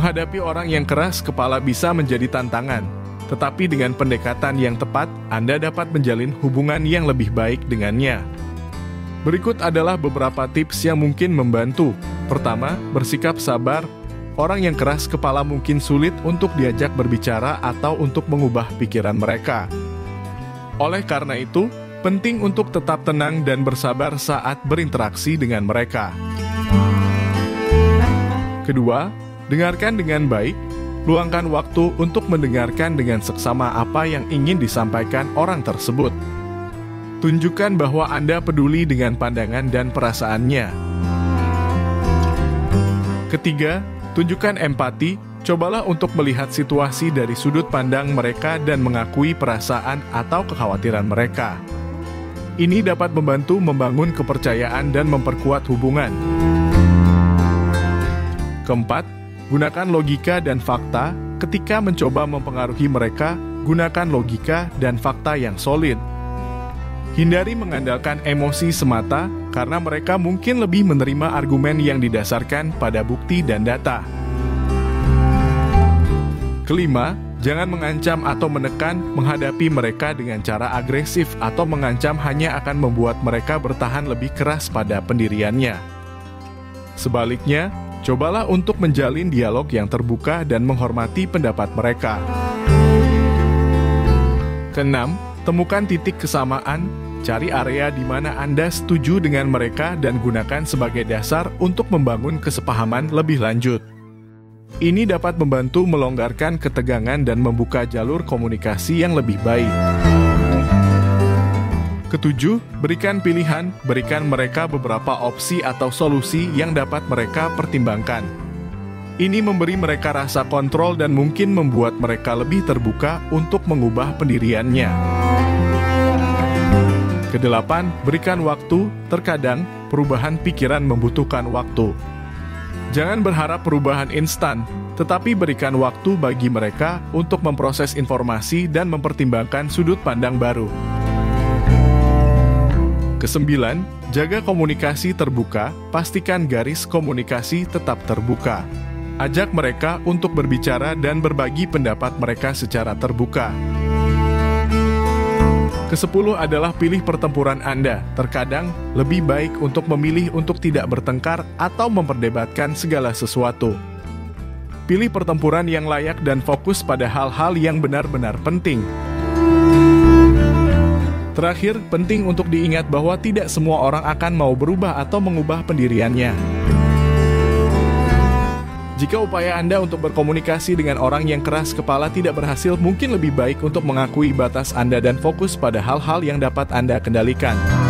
Menghadapi orang yang keras kepala bisa menjadi tantangan, tetapi dengan pendekatan yang tepat, Anda dapat menjalin hubungan yang lebih baik dengannya. Berikut adalah beberapa tips yang mungkin membantu. Pertama, bersikap sabar. Orang yang keras kepala mungkin sulit untuk diajak berbicara atau untuk mengubah pikiran mereka. Oleh karena itu, penting untuk tetap tenang dan bersabar saat berinteraksi dengan mereka. Kedua, dengarkan dengan baik. Luangkan waktu untuk mendengarkan dengan seksama apa yang ingin disampaikan orang tersebut. Tunjukkan bahwa Anda peduli dengan pandangan dan perasaannya. Ketiga, tunjukkan empati. Cobalah untuk melihat situasi dari sudut pandang mereka dan mengakui perasaan atau kekhawatiran mereka. Ini dapat membantu membangun kepercayaan dan memperkuat hubungan. Keempat, gunakan logika dan fakta. Ketika mencoba mempengaruhi mereka, gunakan logika dan fakta yang solid. Hindari mengandalkan emosi semata, karena mereka mungkin lebih menerima argumen yang didasarkan pada bukti dan data. Kelima, jangan mengancam atau menekan. Menghadapi mereka dengan cara agresif atau mengancam hanya akan membuat mereka bertahan lebih keras pada pendiriannya. Sebaliknya, cobalah untuk menjalin dialog yang terbuka dan menghormati pendapat mereka. Keenam, temukan titik kesamaan. Cari area di mana Anda setuju dengan mereka dan gunakan sebagai dasar untuk membangun kesepahaman lebih lanjut. Ini dapat membantu melonggarkan ketegangan dan membuka jalur komunikasi yang lebih baik. Ketujuh, berikan pilihan. Berikan mereka beberapa opsi atau solusi yang dapat mereka pertimbangkan. Ini memberi mereka rasa kontrol dan mungkin membuat mereka lebih terbuka untuk mengubah pendiriannya. Kedelapan, berikan waktu. Terkadang, perubahan pikiran membutuhkan waktu. Jangan berharap perubahan instan, tetapi berikan waktu bagi mereka untuk memproses informasi dan mempertimbangkan sudut pandang baru. Kesembilan, jaga komunikasi terbuka. Pastikan garis komunikasi tetap terbuka. Ajak mereka untuk berbicara dan berbagi pendapat mereka secara terbuka. Kesepuluh adalah pilih pertempuran Anda. Terkadang, lebih baik untuk memilih untuk tidak bertengkar atau memperdebatkan segala sesuatu. Pilih pertempuran yang layak dan fokus pada hal-hal yang benar-benar penting. Terakhir, penting untuk diingat bahwa tidak semua orang akan mau berubah atau mengubah pendiriannya. Jika upaya Anda untuk berkomunikasi dengan orang yang keras kepala tidak berhasil, mungkin lebih baik untuk mengakui batas Anda dan fokus pada hal-hal yang dapat Anda kendalikan.